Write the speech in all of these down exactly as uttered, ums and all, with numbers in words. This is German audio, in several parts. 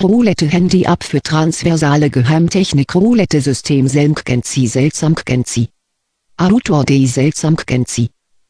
Roulette Handy-App für transversale Geheimtechnik Roulette-System Selmkgenzi Seltsamkgenzi Autor.de Seltsamkgenzi.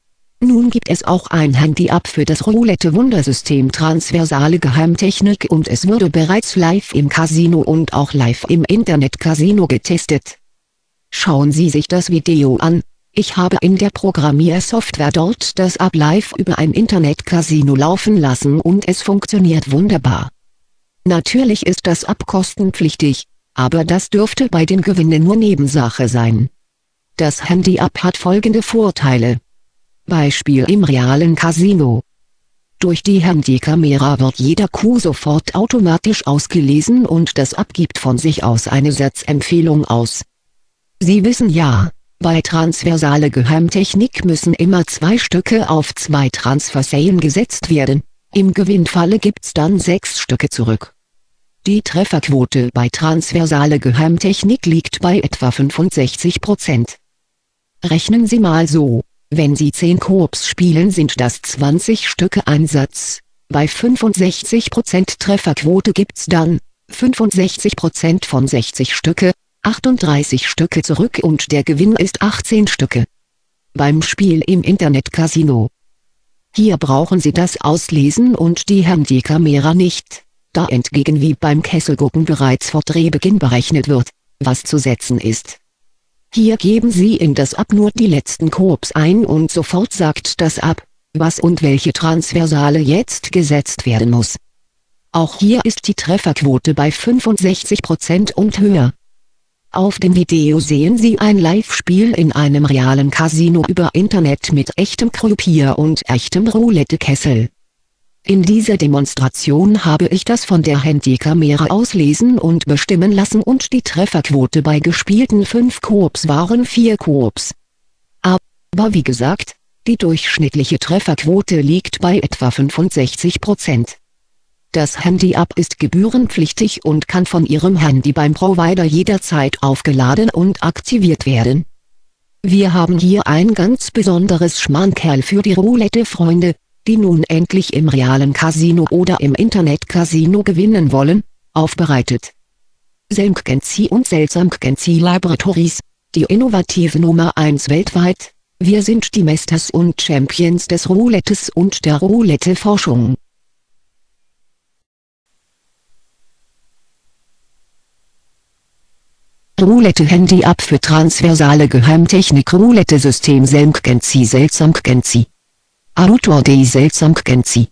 Nun gibt es auch ein Handy-App für das Roulette-Wundersystem transversale Geheimtechnik und es wurde bereits live im Casino und auch live im Internet-Casino getestet. Schauen Sie sich das Video an. Ich habe in der Programmiersoftware dort das App live über ein Internet-Casino laufen lassen und es funktioniert wunderbar. Natürlich ist das App kostenpflichtig, aber das dürfte bei den Gewinnen nur Nebensache sein. Das Handy-App hat folgende Vorteile. Beispiel im realen Casino. Durch die Handykamera wird jeder Coup sofort automatisch ausgelesen und das App gibt von sich aus eine Satzempfehlung aus. Sie wissen ja, bei transversale Geheimtechnik müssen immer zwei Stücke auf zwei Transferseen gesetzt werden, im Gewinnfalle gibt's dann sechs Stücke zurück. Die Trefferquote bei transversale Geheimtechnik liegt bei etwa fünfundsechzig Prozent. Rechnen Sie mal so, wenn Sie zehn Coups spielen sind das zwanzig Stücke Einsatz, bei fünfundsechzig Prozent Trefferquote gibt's dann fünfundsechzig Prozent von sechzig Stücke, achtunddreißig Stücke zurück und der Gewinn ist achtzehn Stücke. Beim Spiel im Internet-Casino. Hier brauchen Sie das Auslesen und die Handykamera nicht, da entgegen wie beim Kesselgucken bereits vor Drehbeginn berechnet wird, was zu setzen ist. Hier geben Sie in das App nur die letzten Coups ein und sofort sagt das App, was und welche Transversale jetzt gesetzt werden muss. Auch hier ist die Trefferquote bei fünfundsechzig Prozent und höher. Auf dem Video sehen Sie ein Live-Spiel in einem realen Casino über Internet mit echtem Croupier und echtem Roulette-Kessel. In dieser Demonstration habe ich das von der Handykamera auslesen und bestimmen lassen und die Trefferquote bei gespielten fünf Coups waren vier Coups. Aber wie gesagt, die durchschnittliche Trefferquote liegt bei etwa fünfundsechzig Prozent. Das Handy-App ist gebührenpflichtig und kann von Ihrem Handy beim Provider jederzeit aufgeladen und aktiviert werden. Wir haben hier ein ganz besonderes Schmankerl für die Roulette-Freunde, die nun endlich im realen Casino oder im Internet-Casino gewinnen wollen, aufbereitet. Selmkgenzi und Seltsamkgenzi Laboratories, die innovative Nummer eins weltweit, wir sind die Masters und Champions des Roulettes und der Roulette-Forschung. Roulette Handy-App für transversale Geheimtechnik Roulette-System Selmkgenzi Seltsamkgenzi Autor.de Seltsamkgenzi.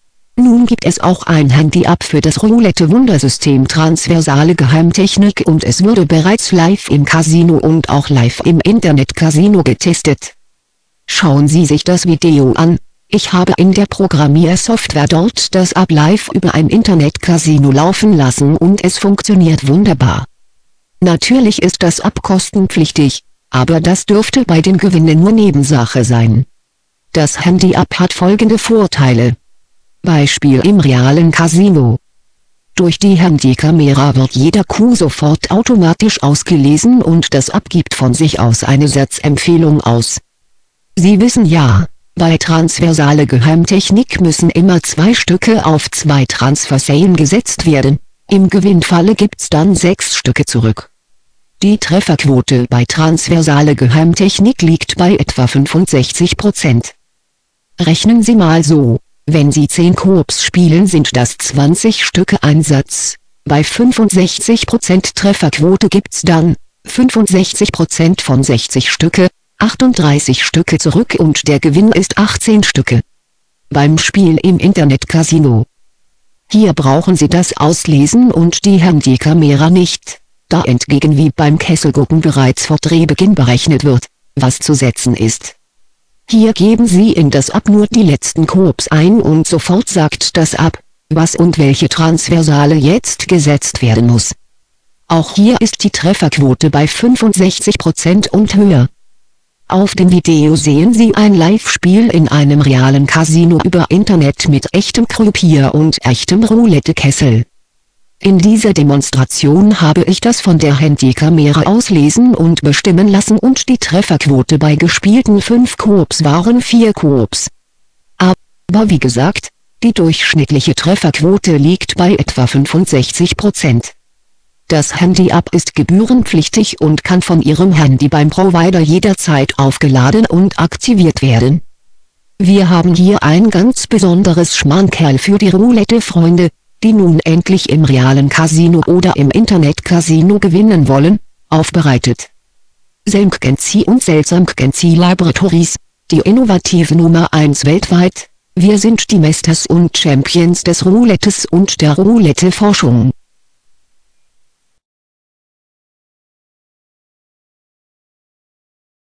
Nun gibt es auch ein Handy-App für das Roulette-Wundersystem transversale Geheimtechnik und es wurde bereits live im Casino und auch live im Internet-Casino getestet. Schauen Sie sich das Video an. Ich habe in der Programmiersoftware dort das App live über ein Internet-Casino laufen lassen und es funktioniert wunderbar. Natürlich ist das App kostenpflichtig, aber das dürfte bei den Gewinnen nur Nebensache sein. Das Handy-App hat folgende Vorteile. Beispiel im realen Casino. Durch die Handykamera wird jeder Coup sofort automatisch ausgelesen und das App gibt von sich aus eine Satzempfehlung aus. Sie wissen ja, bei transversale Geheimtechnik müssen immer zwei Stücke auf zwei Transferseen gesetzt werden, im Gewinnfalle gibt's dann sechs Stücke zurück. Die Trefferquote bei transversale Geheimtechnik liegt bei etwa fünfundsechzig Prozent. Rechnen Sie mal so, wenn Sie zehn Coups spielen sind das zwanzig Stücke Einsatz, bei fünfundsechzig Prozent Trefferquote gibt's dann fünfundsechzig Prozent von sechzig Stücke, achtunddreißig Stücke zurück und der Gewinn ist achtzehn Stücke. Beim Spiel im Internet-Casino. Hier brauchen Sie das Auslesen und die Handykamera nicht, da entgegen wie beim Kesselgucken bereits vor Drehbeginn berechnet wird, was zu setzen ist. Hier geben Sie in das App nur die letzten Coups ein und sofort sagt das App, was und welche Transversale jetzt gesetzt werden muss. Auch hier ist die Trefferquote bei fünfundsechzig Prozent und höher. Auf dem Video sehen Sie ein Live-Spiel in einem realen Casino über Internet mit echtem Croupier und echtem Roulette-Kessel. In dieser Demonstration habe ich das von der Handykamera auslesen und bestimmen lassen und die Trefferquote bei gespielten fünf Coups waren vier Coups. Aber wie gesagt, Die durchschnittliche Trefferquote liegt bei etwa fünfundsechzig Prozent. Das Handy-App ist gebührenpflichtig und kann von Ihrem Handy beim Provider jederzeit aufgeladen und aktiviert werden. Wir haben hier ein ganz besonderes Schmankerl für die Roulette-Freunde, die nun endlich im realen Casino oder im Internet-Casino gewinnen wollen, aufbereitet. Selmgency und Selsamgency Laboratories, die innovative Nummer eins weltweit. Wir sind die Masters und Champions des Roulettes und der Roulette-Forschung.